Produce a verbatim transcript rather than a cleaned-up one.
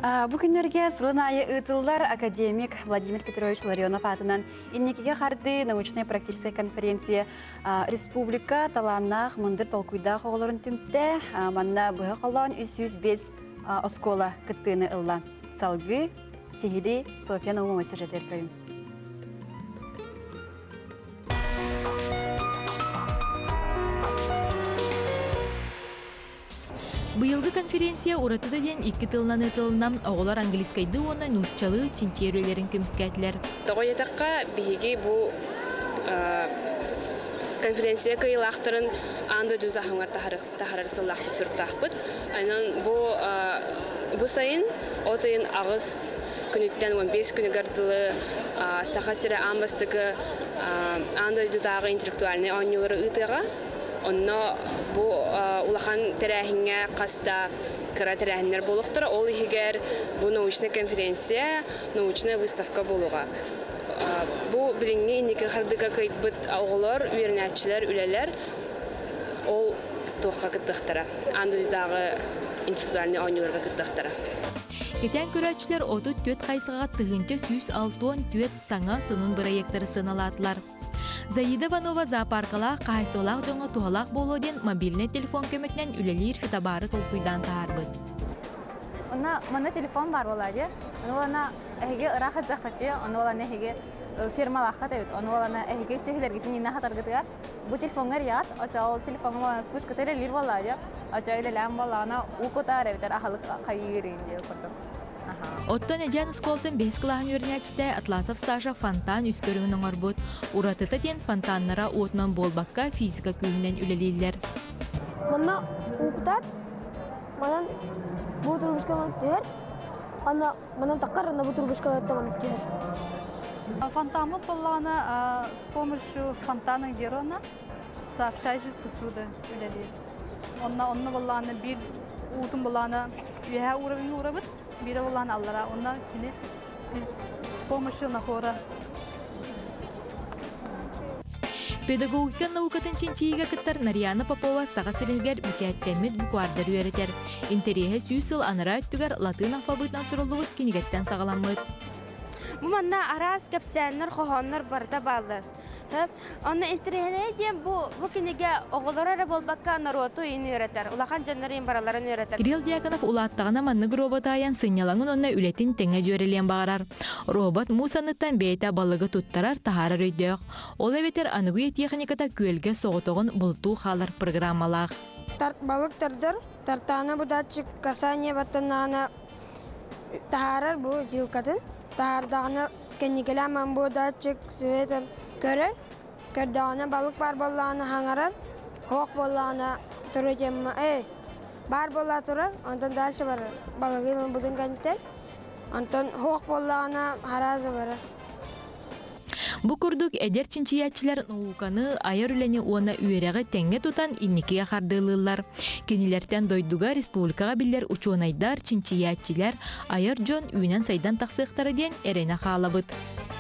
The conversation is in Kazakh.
Бу күннәргә сылынайы ытыллар академик Владимир Петрович Ларионов атынан иннекеге харды научная практическая конференция республика таланнах мындыр толкуйда хоголорун түмтә манна быһа калган үч йөз беш оскола кыттыны ылла. Салгы Сихиди София Наумова сюжетер көйм. Быйылгы конференция уратыда ден икки тылынан ытылынан оғылар английскайды оны нутчалы чинчерөлерін көміскәтілер. Тоғоятаққа биһиги бу конференция кыйлақтырын анды дүйді аңар тахарар сыллақ бұтсырттақпыт. Айнан бу сайын отайын ағыз күніттен он беш күні гардылы сақа сірі амбастығы анды дүйдағы интеллектуальный анюлары ытыға. Онно бу улахан терәһиңә каста кыра терәһиннәр булыктыр. Ол игәр бу научный конференция, научная выставка булуга. Бу билиңне инеке хардыга кайтбыт оглар, вернәчләр, үләләр ол тохка кыттыктыра. Андыдагы интеллектуальный анюларга кыттыктыра. Кетен көрәчләр отут төт кайсыга тыгынча жүз алты төт саңа сонун проекттары сыналатлар. Заида Ванова зоопаркала қайсылақ жоңа туғалақ болуден мобильный телефон көмекнен үлелер фитабары толкуйдан таарбыт. Она мана телефон бар оладе. Она эге рахат захати, она она эге фирма лахат эвит. Она она эге чехлер гитни на хатар гитга. Бу телефонга рият, ачал телефон ва спуш катере лир валаде. Ачал лям валана укота ревит ахал хайирин ди кото. Оттон эжен сколтын бес кылаһын өрнәчтә Атласов Саша фонтан үскөрүнүн арбут. Уратыта ден фонтаннара отнан болбакка физика күйүнен үлелейлер. Мына укутат, манан бу турбушка мантер, ана манан такарына бу турбушка тамантер. Фонтан боллана с помощью фонтана герона сообщающие сосуды үлелейт. Онна онна боллана бир утун боллана үһә уровень урабыт. Бира болан аллара, онна кини с помощью нахора. Педагогика наукатын чинчиига кыттар Нарьяна Попова саға сирилгер бичәттәмет буквардар үйәретер. Интереhe сүйсіл анара өттігер латын алфавитнан сұрылуғыт кенігеттен сағаламыд. Бу манна арас кепсәннәр хохоннар барда балдар. Онна интереhe дем бу бу кенеге оғылары болбакка нароту ини өретер. Улахан жаннарын бараларын өретер. Кирилл Дьяконов улаттағына маннык робот аян сынялаңын онна үлетін теңе жөрелен бағарар. Робот мусаныттан бейта балығы туттарар тахарар өйдөк. Ол әветер анығуе техниката көлге соғытығын бұлту қалар программалақ. Балык тардыр, тартаны бу датчик касание баттанана тахарар бу жилкатын. Тахардағына кеннигеламан бу датчик светер көрер. Көрдағына балык бар болланы хаңарар. Хоқ болланы тұры жемма. Эй, бар болла тұрар. Онтан дальше бар. Балығын бұдың кәнттен. Онтан хоқ болланы харазы барар. Бу курдук эдер чинчиячилер науканы айыр үләне уана үйерәгы тәңге тутан инникеге хардылылар. Кенилерден дойдуга республикага биллер учуонайдар чинчиячилер айыр жон үйнен сайдан тақсықтары ден эрена халабыт.